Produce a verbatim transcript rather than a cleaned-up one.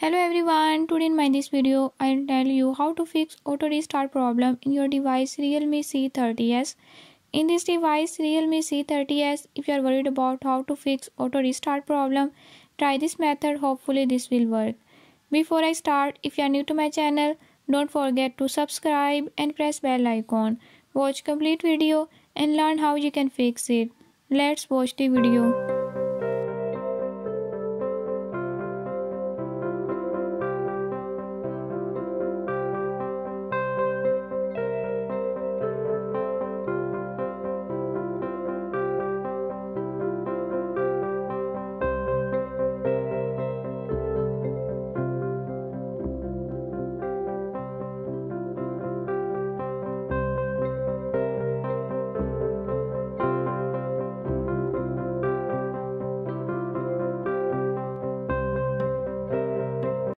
Hello everyone, today in my this video I'll tell you how to fix auto restart problem in your device Realme C thirty s. In this device Realme C thirty s, if you are worried about how to fix auto restart problem, try this method, hopefully this will work. Before I start, if you are new to my channel, don't forget to subscribe and press bell icon. Watch complete video and learn how you can fix it. Let's watch the video.